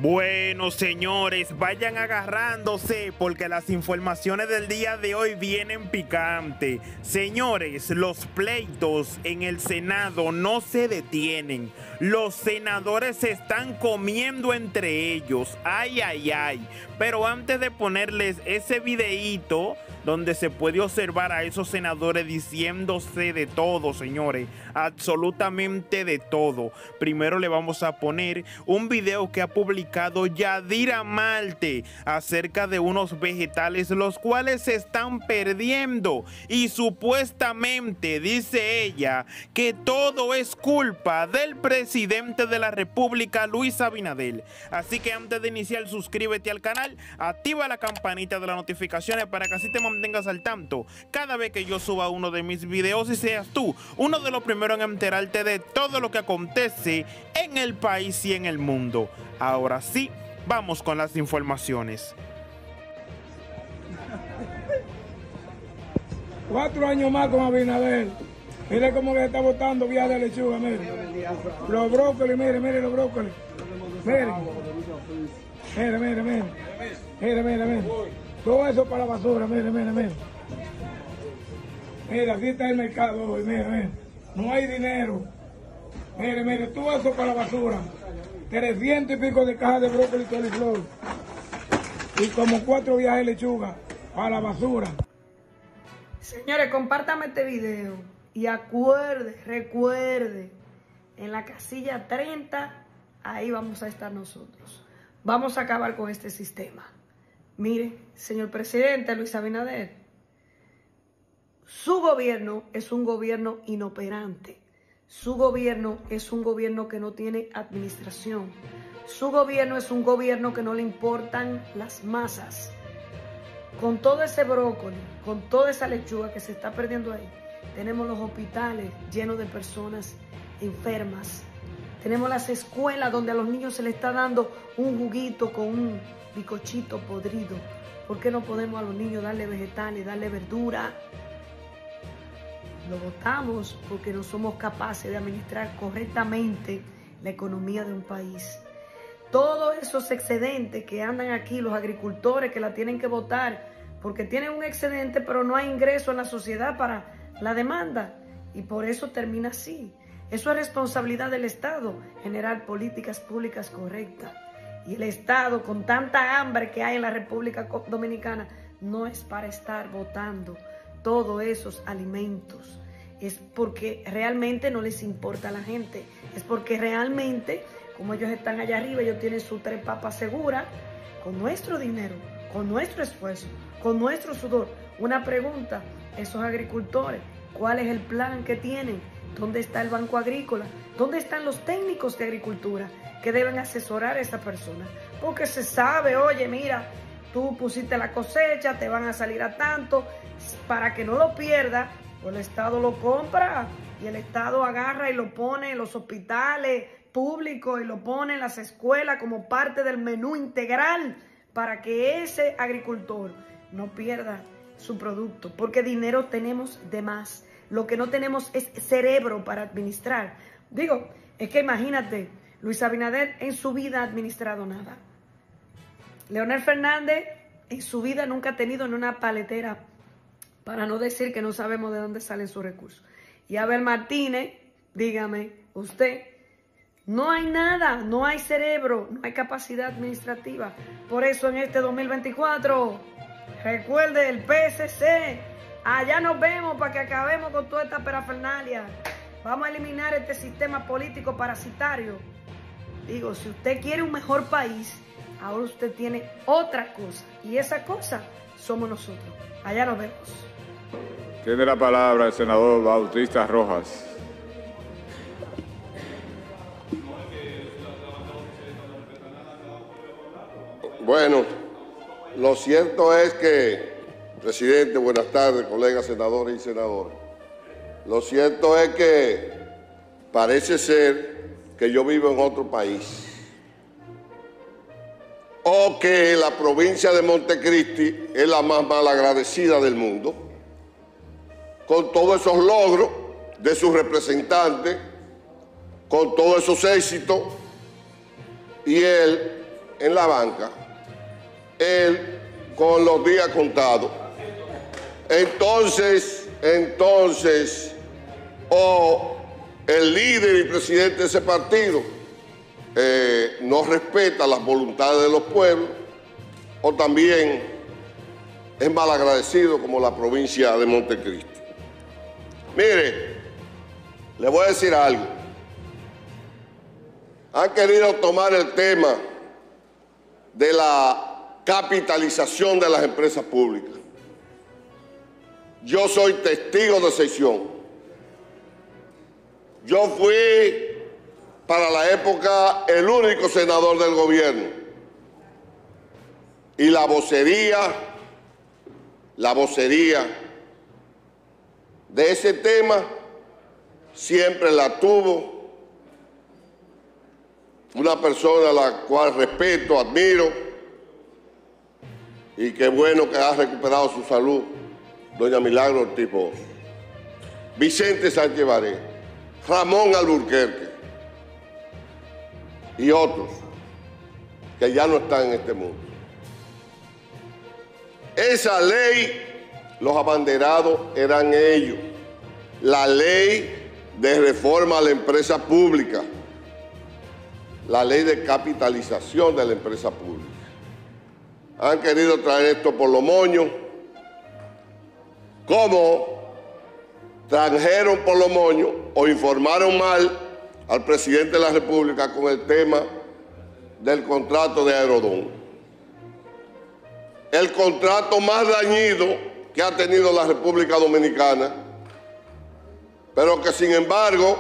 Bueno, señores, vayan agarrándose porque las informaciones del día de hoy vienen picantes. Señores, los pleitos en el Senado no se detienen. Los senadores se están comiendo entre ellos. Ay, ay, ay. Pero antes de ponerles ese videíto donde se puede observar a esos senadores diciéndose de todo, señores, absolutamente de todo, primero le vamos a poner un video que ha publicado Yadira Marte acerca de unos vegetales los cuales se están perdiendo, y supuestamente dice ella que todo es culpa del presidente de la República, Luis Abinader. Así que antes de iniciar, suscríbete al canal, activa la campanita de las notificaciones para que así te mantengas al tanto cada vez que yo suba uno de mis videos y seas tú uno de los primeros en enterarte de todo lo que acontece en el país y en el mundo. Ahora sí, vamos con las informaciones. 4 años más con Abinader. Mire cómo le está botando vía de lechuga, mire. Los brócolis, mire los brócolis. Mire. Mire. Todo eso para la basura, mire. Mire, así está el mercado hoy, mire. No hay dinero. Mire, todo eso para la basura. 300 y pico de cajas de brócoli y coliflor. Y como 4 viajes de lechuga para la basura. Señores, compártame este video y recuerde, en la casilla 30, ahí vamos a estar nosotros. Vamos a acabar con este sistema. Mire, señor presidente Luis Abinader, su gobierno es un gobierno inoperante. Su gobierno es un gobierno que no tiene administración. Su gobierno es un gobierno que no le importan las masas. Con todo ese brócoli, con toda esa lechuga que se está perdiendo ahí, tenemos los hospitales llenos de personas enfermas. Tenemos las escuelas donde a los niños se les está dando un juguito con un bizcochito podrido. ¿Por qué no podemos a los niños darle vegetales, darle verdura? Lo votamos porque no somos capaces de administrar correctamente la economía de un país. Todos esos excedentes que andan aquí, los agricultores que la tienen que votar porque tienen un excedente pero no hay ingreso en la sociedad para la demanda, y por eso termina así. Eso es responsabilidad del Estado, generar políticas públicas correctas. Y el Estado, con tanta hambre que hay en la República Dominicana, no es para estar votando todos esos alimentos. Es porque realmente no les importa a la gente. Es porque realmente, como ellos están allá arriba, ellos tienen sus 3 papas seguras, con nuestro dinero, con nuestro esfuerzo, con nuestro sudor. Una pregunta, esos agricultores, ¿cuál es el plan que tienen? ¿Dónde está el Banco Agrícola? ¿Dónde están los técnicos de agricultura que deben asesorar a esa persona? Porque se sabe, oye, mira, tú pusiste la cosecha, te van a salir a tanto. Para que no lo pierda, pues el Estado lo compra y el Estado agarra y lo pone en los hospitales públicos y lo pone en las escuelas como parte del menú integral para que ese agricultor no pierda su producto. Porque dinero tenemos de más. Lo que no tenemos es cerebro para administrar. Digo, es que imagínate, Luis Abinader en su vida ha administrado nada. Leonel Fernández en su vida nunca ha tenido ni una paletera, para no decir que no sabemos de dónde salen sus recursos. Y Abel Martínez, dígame, usted, no hay nada, no hay cerebro, no hay capacidad administrativa. Por eso en este 2024, recuerde el PSC, allá nos vemos para que acabemos con toda esta parafernalia. Vamos a eliminar este sistema político parasitario. Digo, si usted quiere un mejor país, ahora usted tiene otra cosa. Y esa cosa somos nosotros. Allá nos vemos. Tiene la palabra el senador Bautista Rojas. Bueno, lo cierto es que, presidente, buenas tardes, colegas senadores y senadoras. Lo cierto es que parece ser que yo vivo en otro país, o que la provincia de Montecristi es la más malagradecida del mundo, con todos esos logros de sus representantes, con todos esos éxitos, y él en la banca, él con los días contados. Entonces, o el líder y presidente de ese partido no respeta las voluntades de los pueblos, o también es malagradecido como la provincia de Montecristi. Mire, le voy a decir algo. Han querido tomar el tema de la capitalización de las empresas públicas. Yo soy testigo de excepción. Yo fui, para la época, el único senador del gobierno. Y la vocería de ese tema siempre la tuvo una persona a la cual respeto, admiro, y qué bueno que ha recuperado su salud, doña Milagro Ortiz Bosch, Vicente Sánchez Baré, Ramón Alburquerque y otros que ya no están en este mundo. Esa ley, los abanderados eran ellos, la ley de reforma a la empresa pública, la ley de capitalización de la empresa pública. Han querido traer esto por los moños, como trajeron por los moños o informaron mal al presidente de la República con el tema del contrato de Aerodón. El contrato más dañino que ha tenido la República Dominicana, pero que sin embargo,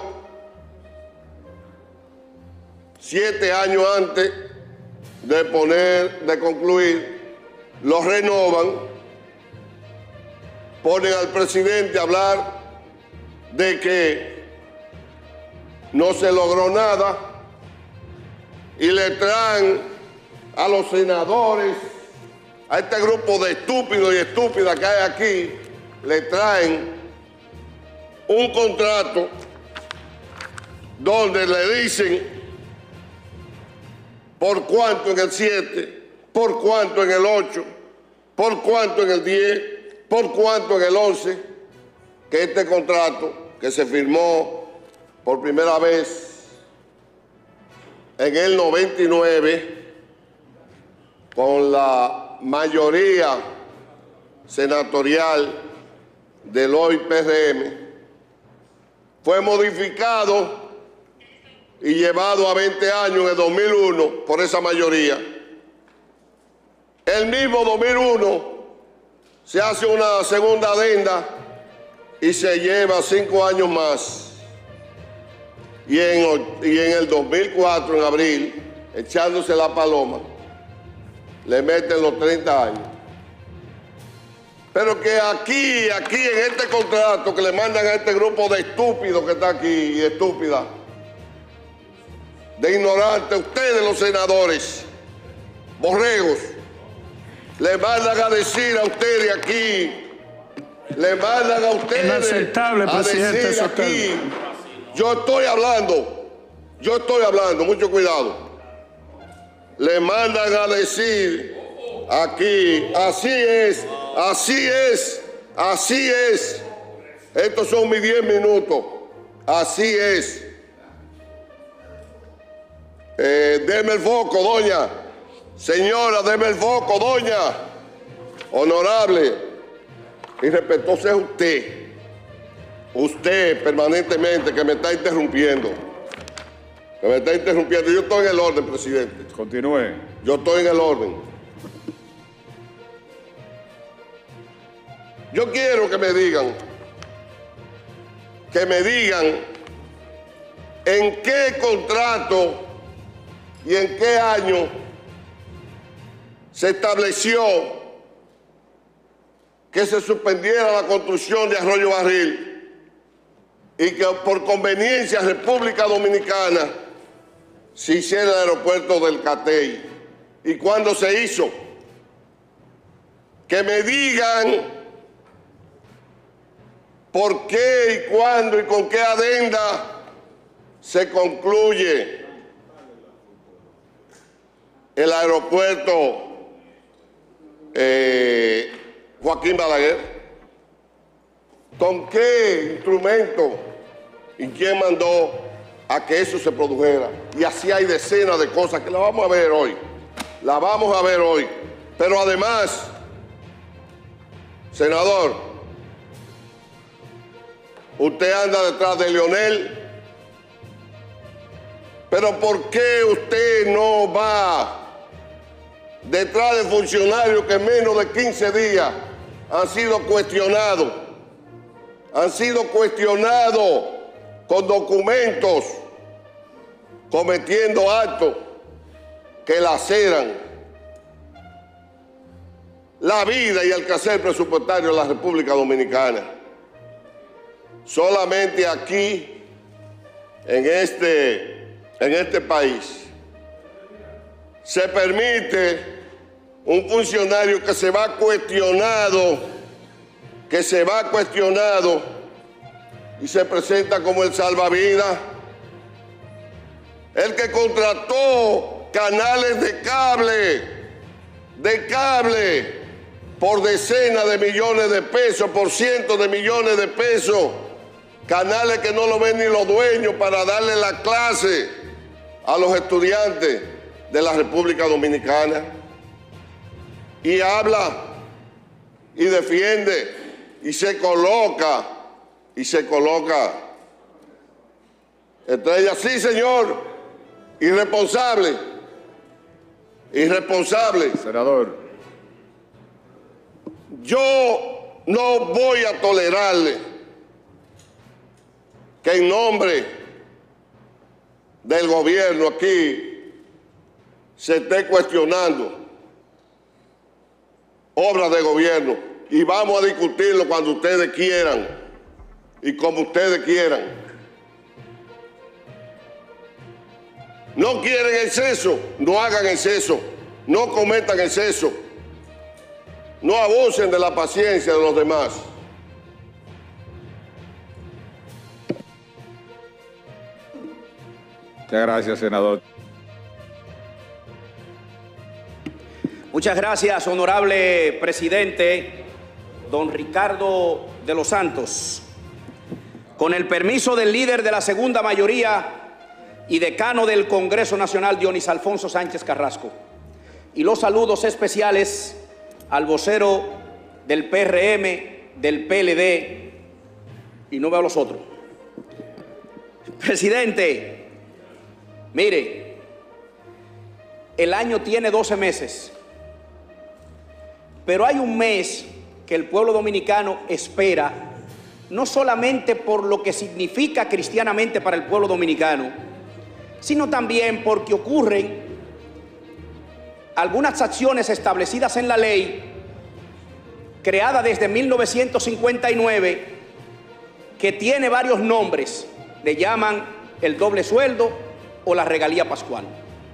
7 años antes de concluir, lo renovan, ponen al presidente a hablar de que no se logró nada y le traen a los senadores, a este grupo de estúpidos y estúpidas que hay aquí, le traen un contrato donde le dicen por cuánto en el 7, por cuánto en el 8, por cuánto en el 10, por cuánto en el 11, que este contrato que se firmó por primera vez en el 99 con la mayoría senatorial del hoy PRM, fue modificado y llevado a 20 años en el 2001 por esa mayoría. El mismo 2001 se hace una segunda adenda y se lleva 5 años más. Y en el 2004, en abril, echándose la paloma, le meten los 30 años. Pero que aquí en este contrato que le mandan a este grupo de estúpidos que está aquí y estúpidas, de ignorantes, ustedes los senadores, borregos, le mandan a decir a ustedes aquí, le mandan a ustedes inaceptable, presidente, a decir aquí, yo estoy hablando, mucho cuidado, le mandan a decir aquí, así es, estos son mis 10 minutos, así es. Deme el foco, doña. Señora, deme el foco, doña. Honorable y respetuoso es usted. Usted permanentemente que me está interrumpiendo. Yo estoy en el orden, presidente. Continúe. Yo estoy en el orden. Yo quiero que me digan en qué contrato y en qué año se estableció que se suspendiera la construcción de Arroyo Barril y que por conveniencia República Dominicana se hiciera el aeropuerto del Catey. ¿Y cuándo se hizo? Que me digan por qué y cuándo y con qué adenda se concluye. el aeropuerto Joaquín Balaguer? ¿Con qué instrumento y quién mandó a que eso se produjera? Y así hay decenas de cosas que las vamos a ver hoy. Las vamos a ver hoy. Pero además, senador, usted anda detrás de Leonel, pero ¿por qué usted no va detrás de funcionarios que en menos de 15 días han sido cuestionados? Han sido cuestionados con documentos, cometiendo actos que laceran la vida y el quehacer presupuestario de la República Dominicana. Solamente aquí, en este país, se permite un funcionario que se va cuestionado, y se presenta como el salvavidas, el que contrató canales de cable por decenas de millones de pesos, por cientos de millones de pesos, canales que no lo ven ni los dueños, para darle la clase a los estudiantes de la República Dominicana. Y habla y defiende y se coloca estrella. Sí, señor, irresponsable. Senador. Yo no voy a tolerarle que en nombre del gobierno aquí se esté cuestionando obras de gobierno, y vamos a discutirlo cuando ustedes quieran y como ustedes quieran. No quieren exceso, no hagan exceso, no cometan exceso, no abusen de la paciencia de los demás. Muchas gracias, senador. Muchas gracias, honorable presidente don Ricardo de los Santos. Con el permiso del líder de la segunda mayoría y decano del Congreso Nacional, Dionis Alfonso Sánchez Carrasco, y los saludos especiales al vocero del PRM, del PLD, y no veo a los otros. Presidente, mire, el año tiene 12 meses, pero hay un mes que el pueblo dominicano espera, no solamente por lo que significa cristianamente para el pueblo dominicano, sino también porque ocurren algunas acciones establecidas en la ley creada desde 1959, que tiene varios nombres. Le llaman el doble sueldo o la regalía pascual.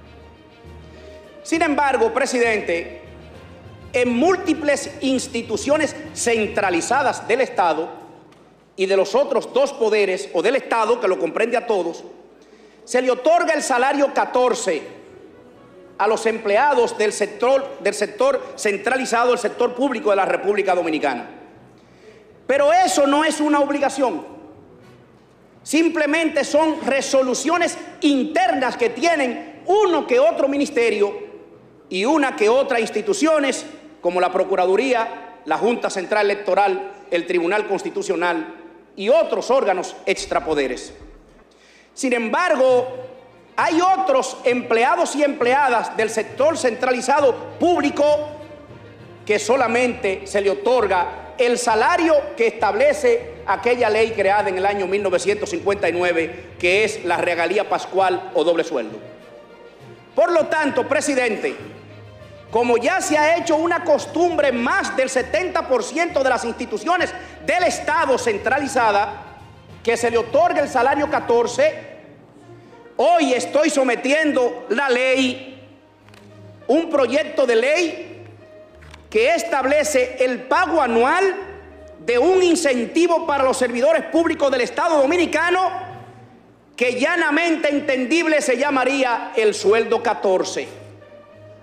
Sin embargo, presidente, en múltiples instituciones centralizadas del Estado y de los otros dos poderes, o del Estado, que lo comprende a todos, se le otorga el salario 14 a los empleados del sector centralizado, el sector público de la República Dominicana. Pero eso no es una obligación. Simplemente son resoluciones internas que tienen uno que otro ministerio y una que otra instituciones, como la Procuraduría, la Junta Central Electoral, el Tribunal Constitucional y otros órganos extrapoderes. Sin embargo, hay otros empleados y empleadas del sector centralizado público que solamente se le otorga el salario que establece aquella ley creada en el año 1959, que es la regalía pascual o doble sueldo. Por lo tanto, presidente, como ya se ha hecho una costumbre en más del 70% de las instituciones del Estado centralizada, que se le otorga el salario 14, hoy estoy sometiendo la ley, un proyecto de ley que establece el pago anual de un incentivo para los servidores públicos del Estado Dominicano, que llanamente entendible se llamaría el sueldo 14.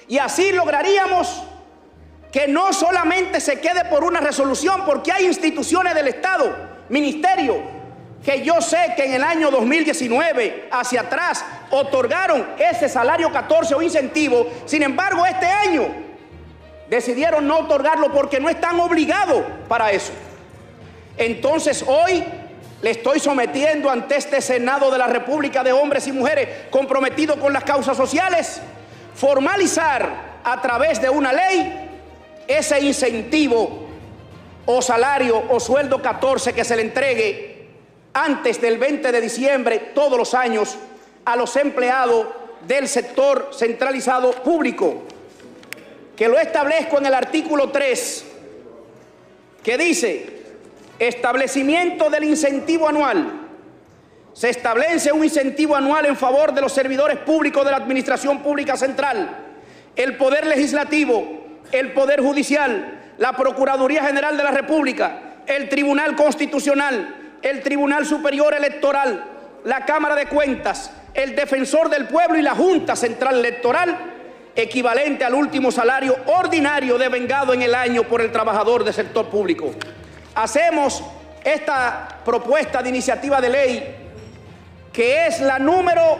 Y así lograríamos que no solamente se quede por una resolución, porque hay instituciones del Estado, ministerios, que yo sé que en el año 2019 hacia atrás otorgaron ese salario 14 o incentivo. Sin embargo, este año decidieron no otorgarlo porque no están obligados para eso. Entonces hoy le estoy sometiendo ante este Senado de la República de hombres y mujeres comprometidos con las causas sociales, formalizar a través de una ley ese incentivo o salario o sueldo 14 que se le entregue antes del 20 de diciembre todos los años a los empleados del sector centralizado público, que lo establezco en el artículo 3, que dice: establecimiento del incentivo anual. Se establece un incentivo anual en favor de los servidores públicos de la Administración Pública Central, el Poder Legislativo, el Poder Judicial, la Procuraduría General de la República, el Tribunal Constitucional, el Tribunal Superior Electoral, la Cámara de Cuentas, el Defensor del Pueblo y la Junta Central Electoral, equivalente al último salario ordinario devengado en el año por el trabajador del sector público. Hacemos esta propuesta de iniciativa de ley, que es la número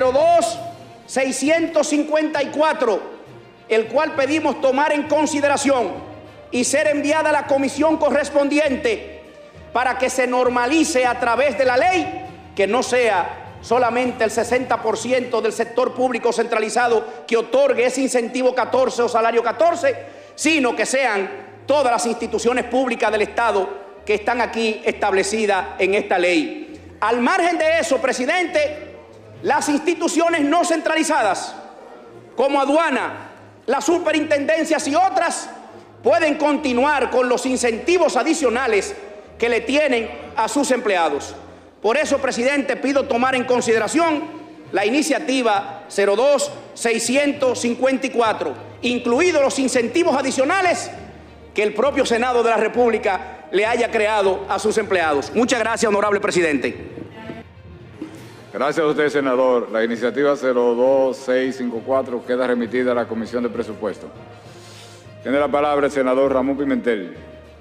02-654, el cual pedimos tomar en consideración y ser enviada a la comisión correspondiente para que se normalice a través de la ley, que no sea solamente el 60% del sector público centralizado que otorgue ese incentivo 14 o salario 14, sino que sean todas las instituciones públicas del Estado que están aquí establecidas en esta ley. Al margen de eso, presidente, las instituciones no centralizadas, como aduana, las superintendencias y otras, pueden continuar con los incentivos adicionales que le tienen a sus empleados. Por eso, presidente, pido tomar en consideración la iniciativa 02-654, incluidos los incentivos adicionales que el propio Senado de la República le haya creado a sus empleados. Muchas gracias, honorable presidente. Gracias a usted, senador. La iniciativa 02654 queda remitida a la Comisión de Presupuesto. Tiene la palabra el senador Ramón Pimentel.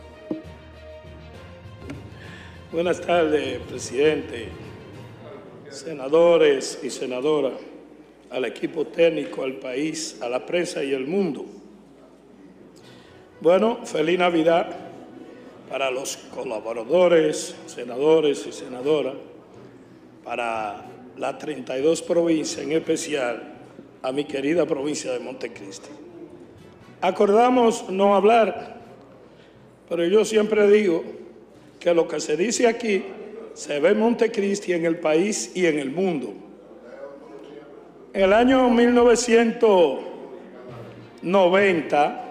Buenas tardes, presidente, senadores y senadoras, al equipo técnico, al país, a la prensa y al mundo. Bueno, feliz Navidad para los colaboradores, senadores y senadoras, para las 32 provincias, en especial a mi querida provincia de Montecristi. Acordamos no hablar, pero yo siempre digo que lo que se dice aquí se ve en Montecristi, en el país y en el mundo. En el año 1990,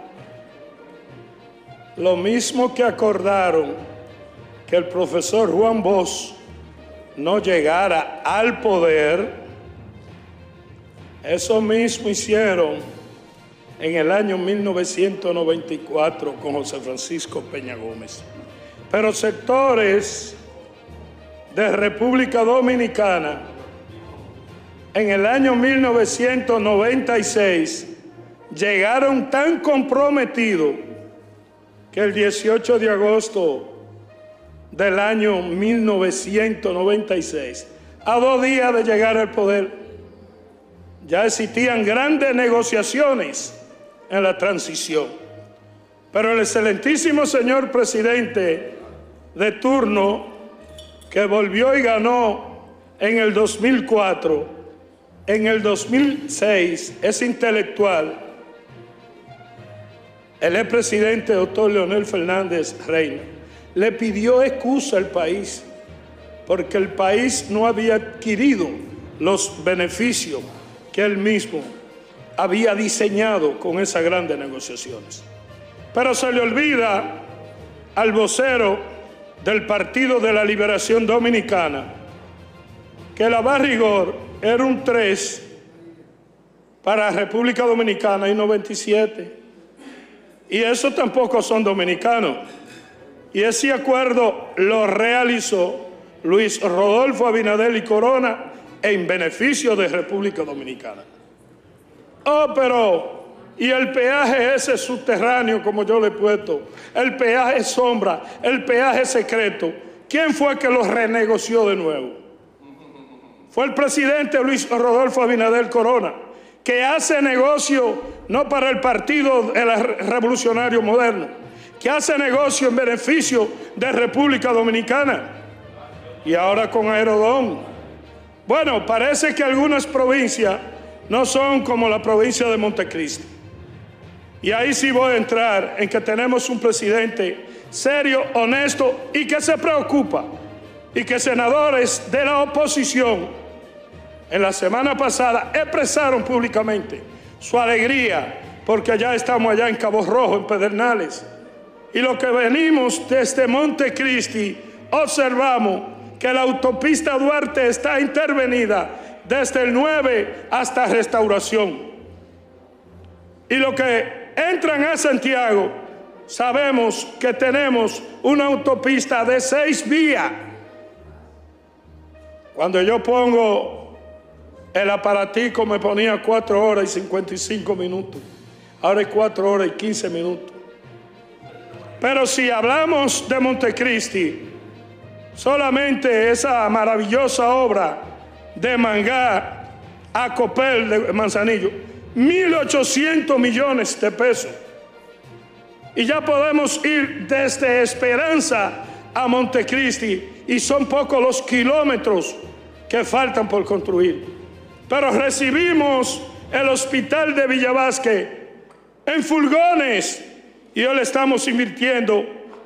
lo mismo que acordaron que el profesor Juan Bosch no llegara al poder, eso mismo hicieron en el año 1994 con José Francisco Peña Gómez. Pero sectores de República Dominicana en el año 1996 llegaron tan comprometidos que el 18 de agosto del año 1996, a 2 días de llegar al poder, ya existían grandes negociaciones en la transición. Pero el excelentísimo señor presidente de turno, que volvió y ganó en el 2004, en el 2006, es intelectual, el expresidente doctor Leonel Fernández Reina, le pidió excusa al país porque el país no había adquirido los beneficios que él mismo había diseñado con esas grandes negociaciones. Pero se le olvida al vocero del Partido de la Liberación Dominicana que la barrigor era un 3 para República Dominicana y no 27. Y eso tampoco son dominicanos. Y ese acuerdo lo realizó Luis Rodolfo Abinader y Corona en beneficio de República Dominicana. Oh, pero y el peaje ese subterráneo, como yo le he puesto, el peaje sombra, el peaje secreto, ¿quién fue que lo renegoció de nuevo? Fue el presidente Luis Rodolfo Abinader Corona, que hace negocio no para el Partido Revolucionario Moderno, que hace negocio en beneficio de República Dominicana. Y ahora con Aerodón. Bueno, parece que algunas provincias no son como la provincia de Montecristi. Y ahí sí voy a entrar en que tenemos un presidente serio, honesto y que se preocupa. Y que senadores de la oposición en la semana pasada expresaron públicamente su alegría porque ya estamos allá en Cabo Rojo, en Pedernales. Y lo que venimos desde Montecristi, observamos que la autopista Duarte está intervenida desde el 9 hasta Restauración. Y lo que entran a Santiago, sabemos que tenemos una autopista de 6 vías. Cuando yo pongo el aparatico me ponía 4 horas y 55 minutos. Ahora es 4 horas y 15 minutos. Pero si hablamos de Montecristi, solamente esa maravillosa obra de Mangá a Copel de Manzanillo, 1.800 millones de pesos. Y ya podemos ir desde Esperanza a Montecristi y son pocos los kilómetros que faltan por construir. Pero recibimos el hospital de Villavasque en furgones y hoy le estamos invirtiendo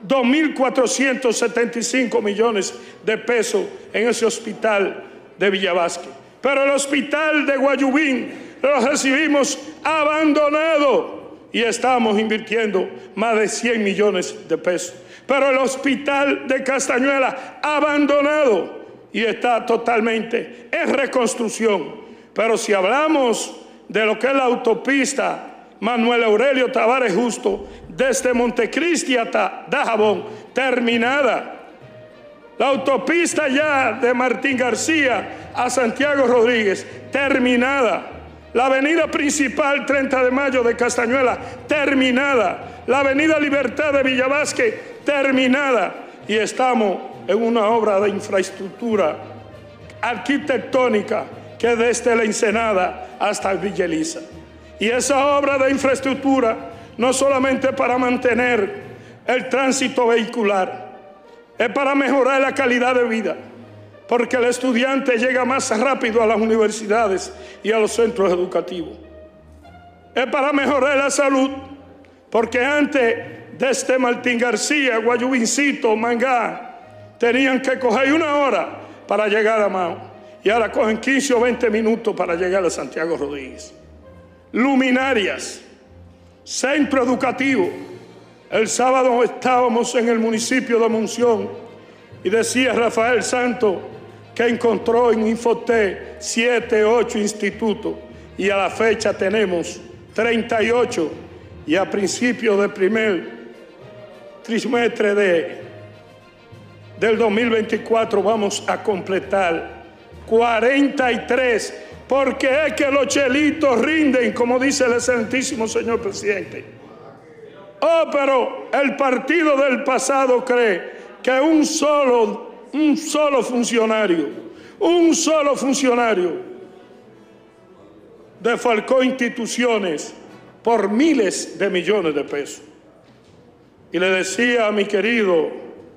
2.475 millones de pesos en ese hospital de Villavasque. Pero el hospital de Guayubín lo recibimos abandonado y estamos invirtiendo más de 100 millones de pesos. Pero el hospital de Castañuela abandonado y está totalmente en reconstrucción. Pero si hablamos de lo que es la autopista Manuel Aurelio Tavares Justo, desde Montecristi hasta Dajabón, terminada. La autopista ya de Martín García a Santiago Rodríguez, terminada. La avenida principal 30 de Mayo de Castañuela, terminada. La avenida Libertad de Villavasque, terminada. Y estamos en una obra de infraestructura arquitectónica que desde la Ensenada hasta Villa Elisa. Y esa obra de infraestructura no solamente para mantener el tránsito vehicular, es para mejorar la calidad de vida, porque el estudiante llega más rápido a las universidades y a los centros educativos. Es para mejorar la salud, porque antes desde Martín García, Guayubincito, Mangá, tenían que coger 1 hora para llegar a Mao, y ahora cogen 15 o 20 minutos para llegar a Santiago Rodríguez. Luminarias, centro educativo. El sábado estábamos en el municipio de Monción y decía Rafael Santos que encontró en Infotec 7, 8 institutos y a la fecha tenemos 38 y a principios del primer trimestre del 2024 vamos a completar 43, porque es que los chelitos rinden, como dice el excelentísimo señor presidente. Oh, pero el partido del pasado cree que un solo funcionario defalcó instituciones por miles de millones de pesos. Y le decía a mi querido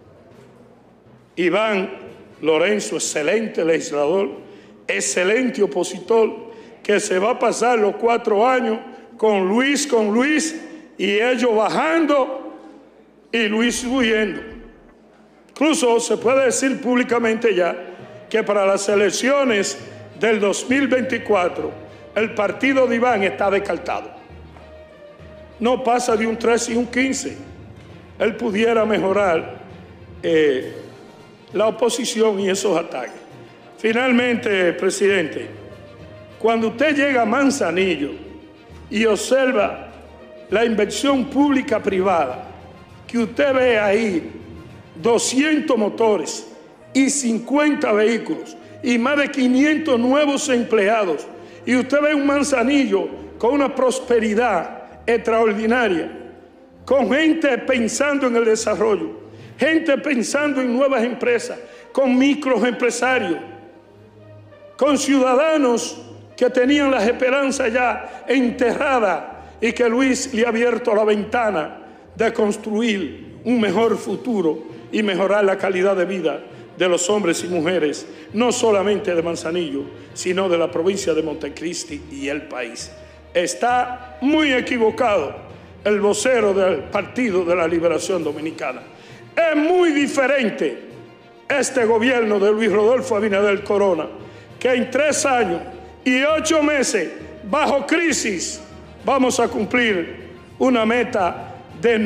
Iván Lorenzo, excelente legislador, excelente opositor, que se va a pasar los 4 años con Luis, y ellos bajando y Luis subiendo. Incluso se puede decir públicamente ya que para las elecciones del 2024 el partido de Iván está descartado. No pasa de un 13 y un 15. Él pudiera mejorar la oposición y esos ataques. Finalmente, presidente, cuando usted llega a Manzanillo y observa la inversión pública privada, que usted ve ahí 200 motores y 50 vehículos y más de 500 nuevos empleados, y usted ve un Manzanillo con una prosperidad extraordinaria, con gente pensando en el desarrollo, gente pensando en nuevas empresas, con microempresarios, con ciudadanos que tenían las esperanzas ya enterradas y que Luis le ha abierto la ventana de construir un mejor futuro y mejorar la calidad de vida de los hombres y mujeres, no solamente de Manzanillo, sino de la provincia de Montecristi y el país. Está muy equivocado el vocero del Partido de la Liberación Dominicana. Es muy diferente este gobierno de Luis Rodolfo Abinader Corona, que en 3 años y 8 meses, bajo crisis, vamos a cumplir una meta de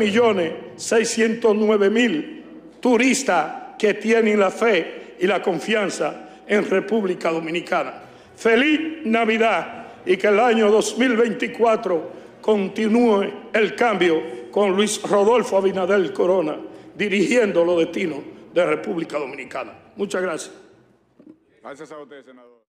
9.609.000 turistas que tienen la fe y la confianza en República Dominicana. Feliz Navidad y que el año 2024 continúe el cambio con Luis Rodolfo Abinader Corona dirigiendo los destinos de República Dominicana. Muchas gracias. Gracias a usted, senador.